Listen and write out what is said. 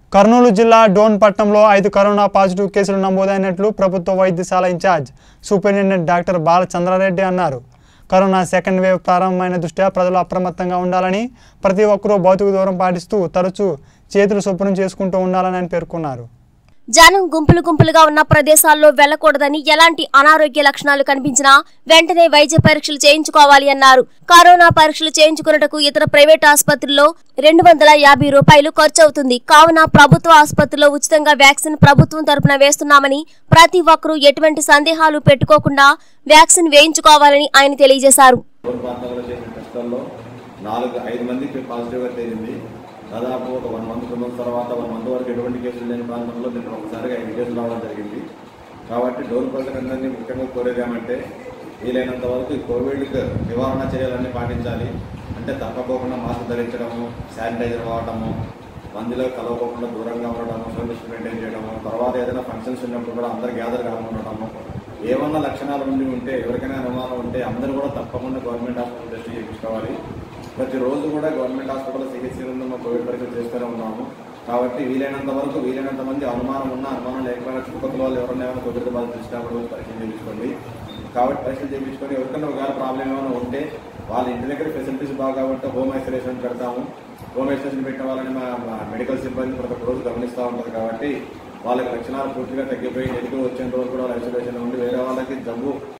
కర్నూలు జిల్లా డోన్ పట్టణంలో 5 corona positive కేసులు నమోదైనట్లు ప్రభుత్వ వైద్యశాల ఇన్ఛార్జ్ సూపరింటెండెంట్ డాక్టర్ బాలచంద్రారెడ్డి అన్నారు. కరోనా సెకండ్ వేవ్ ప్రారంభమైన దృష్ట్యా ప్రజలు అప్రమత్తంగా ఉండాలని, ప్రతి ఒక్కరూ భౌతిక దూరం పాటిస్తూ తరచూ చేతులు శుభ్రం చేసుకుంటూ ఉండాలని పేర్కొన్నారు. జనం గుంపులుగా ఉన్న ప్రదేశాల్లో వెళ్లకూడదని, ఎలాంటి అనారోగ్య లక్షణాలు కనిపించినా వెంటనే వైద్య పరీక్షలు చేయించుకోవాలి అన్నారు. కరోనా పరీక్షలు చేయించుకున్నటకు ఇతర ప్రైవేట్ ఆసుపత్రుల్లో 250 రూపాయలు ఖర్చు అవుతుంది. కావున ప్రభుత్వ ఆసుపత్రిలో ఉచితంగా వ్యాక్సిన్ ప్రభుత్వం తరపున వేస్తున్నామని, ప్రతి ఒక్కరూ ఎటువంటి సందేహాలు పెట్టుకోకుండా వ్యాక్సిన్ వేయించుకోవాలని ఆయన తెలియజేశారు. దాదాపు ఒక 1 మంత్ 2 మంత్స్ తర్వాత 1 మంత్ వరకు ఎటువంటి కేసులు లేని ప్రాంతంలో దీంట్లో ఒకసారిగా 5 కేసులు రావడం జరిగింది. కాబట్టి డోర్ ప్రజలందరినీ ముఖ్యంగా కోరేదేమంటే, వీలైనంత వరకు ఈ కోవిడ్ నివారణ చర్యలన్నీ పాటించాలి. అంటే తప్పకోకుండా మాస్క్ ధరించడము, శానిటైజర్ వాడటము, మందిలో కలవకోకుండా దూరంగా ఉండడము, సోషల్ డిస్టెన్స్ మెయింటైన్ చేయడము, తర్వాత ఏదైనా ఫంక్షన్స్ ఉన్నప్పుడు కూడా అందరు గ్యాదర్ కాకుండా ఏమన్నా లక్షణాలు ఉంటే ఎవరికైనా అనుమానం ఉంటే అందరూ కూడా తప్పకుండా గవర్నమెంట్ హాస్పిటల్ టెస్ట్ చేయించుకోవాలి. ప్రతిరోజు కూడా గవర్నమెంట్ హాస్పిటల్ చికిత్స కోవిడ్ పరీక్షలు చేస్తూనే ఉన్నాము. కాబట్టి వీలైనంత మంది అనుమానం లేకపోయినా చుట్టుపక్కల వాళ్ళు ఎవరైనా కోవిడ్ బాధ తీసుకున్నప్పుడు పరీక్షలు చేయించుకోండి. కాబట్టి పరీక్షలు చేయించుకొని ఎవరికైనా ఒకవేళ ప్రాబ్లం ఏమైనా ఉంటే వాళ్ళ ఇంటి దగ్గర ఫెసిలిటీస్ బాగా కాబట్టి హోమ్ ఐసోలేషన్ పెడతాము. హోమ్ ఐసోలేషన్ పెట్టిన వాళ్ళని మా మెడికల్ సిబ్బంది ప్రతి రోజు గమనిస్తూ ఉంటారు. కాబట్టి వాళ్ళకి లక్షణాలు పూర్తిగా తగ్గిపోయి నెగిటివ్ వచ్చేంత వరకు కూడా ఐసోలేషన్ ఉండి వేరే వాళ్ళకి జబ్బు